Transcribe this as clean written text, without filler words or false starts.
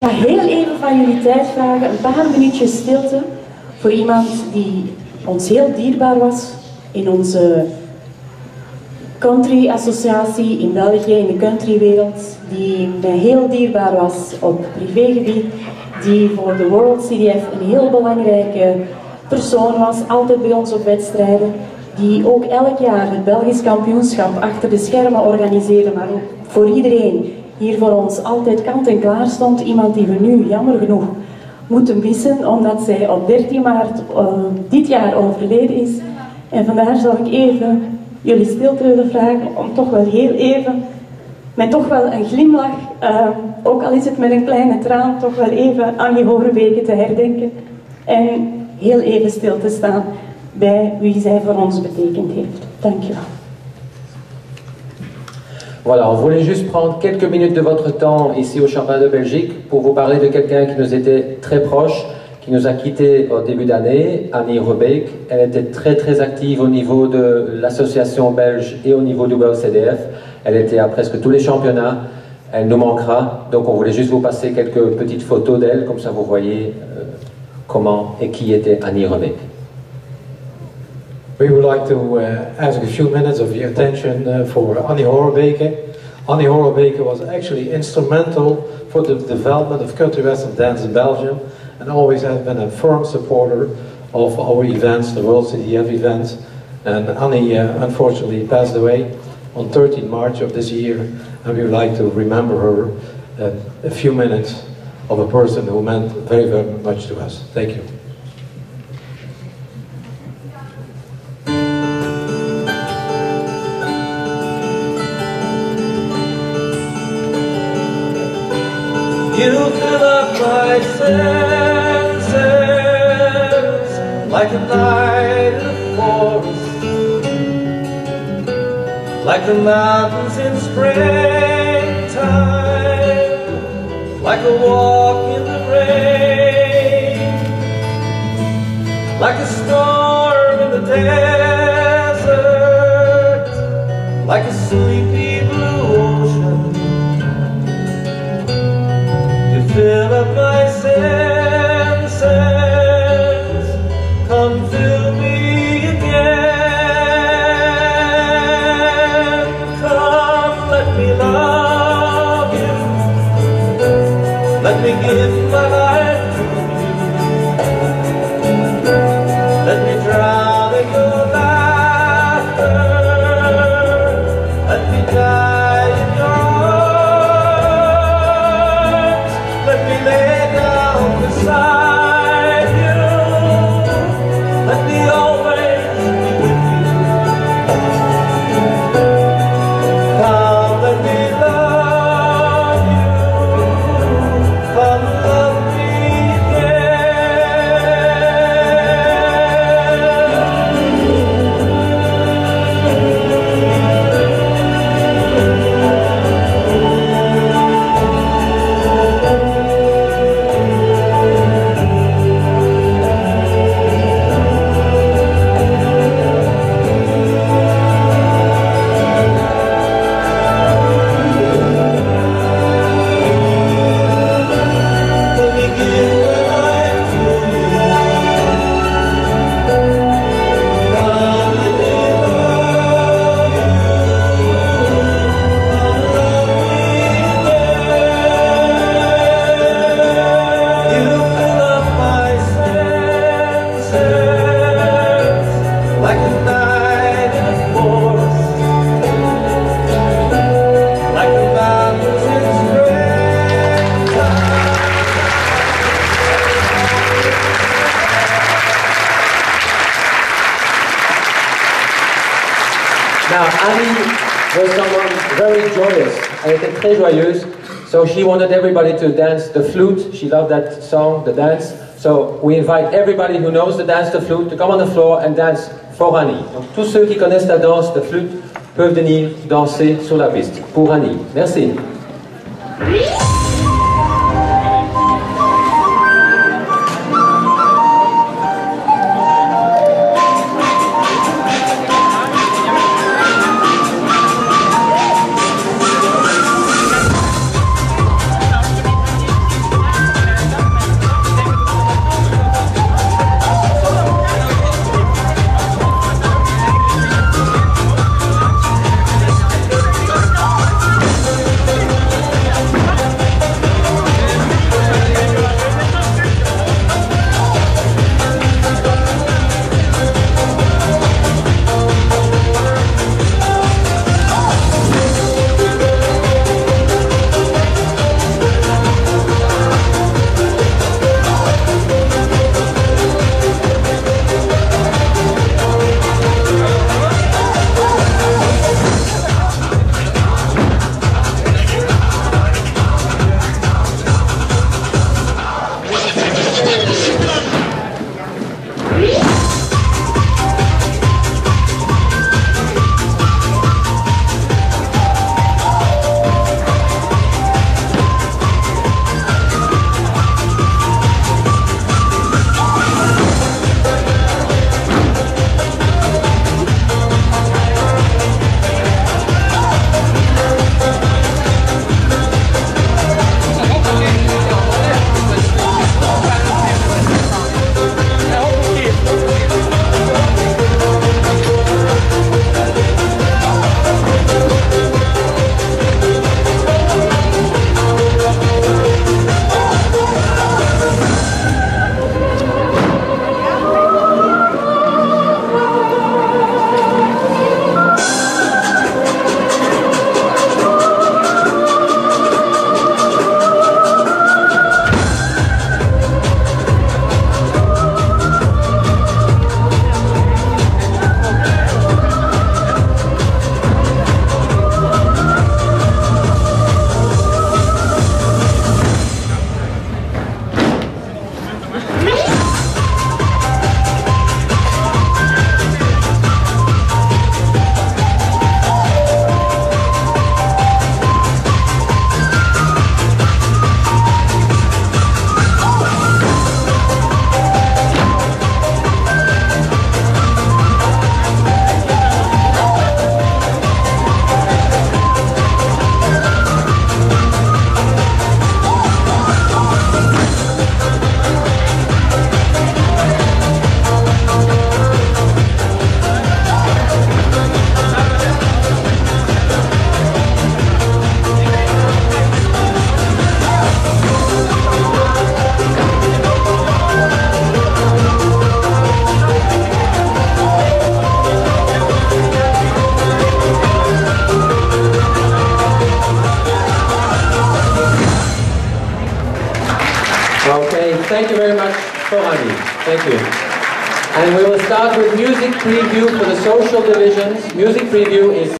Ik ga heel even van jullie tijd vragen, een paar minuutjes stilte voor iemand die ons heel dierbaar was in onze country associatie in België, in de countrywereld, die mij heel dierbaar was op privégebied, die voor de World CDF een heel belangrijke persoon was, altijd bij ons op wedstrijden, die ook elk jaar het Belgisch kampioenschap achter de schermen organiseerde, maar ook voor iedereen hier voor ons altijd kant en klaar stond. Iemand die we nu jammer genoeg moeten missen, omdat zij op 13 maart dit jaar overleden is. En vandaar zou ik even jullie stilte willen vragen om toch wel heel even, met toch wel een glimlach, ook al is het met een kleine traan, toch wel even Annie Horebeke te herdenken en heel even stil te staan bij wie zij voor ons betekend heeft. Dank je wel. Voilà, on voulait juste prendre quelques minutes de votre temps ici au Championnat de Belgique pour vous parler de quelqu'un qui nous était très proche, qui nous a quittés au début d'année, Annie Horebeke. Elle était très active au niveau de l'association belge et au niveau du World CDF. Elle était à presque tous les championnats, elle nous manquera. Donc on voulait juste vous passer quelques petites photos d'elle, comme ça vous voyez comment et qui était Annie Horebeke. We would like to ask a few minutes of your attention for Annie Horebeke. Annie Horebeke was actually instrumental for the development of country western dance in Belgium and always has been a firm supporter of our events, the World CDF events. And Annie unfortunately passed away on 13 March of this year, and we would like to remember her a few minutes of a person who meant very much to us. Thank you. You fill up my senses like a night in a forest, like the mountains in springtime, like a walk in the rain, like a storm in the desert, like a sleepy blue ocean. Fill up my senses, come fill me again. Come, let me love you, let me give my life to you, let me drown in your laughter, let me die in your beside you, let me always be with you. Come, let me love you, come love me Now, Annie was someone very joyous. Elle était très joyeuse. So she wanted everybody to dance the flute. She loved that song, the dance. So we invite everybody who knows the dance, the flute, to come on the floor and dance for Annie. Donc tous ceux qui connaissent la danse, de flûte, peuvent venir danser sur la piste pour Annie. Merci. Okay, thank you very much, Corani. Thank you. And we will start with music preview for the social divisions. Music preview is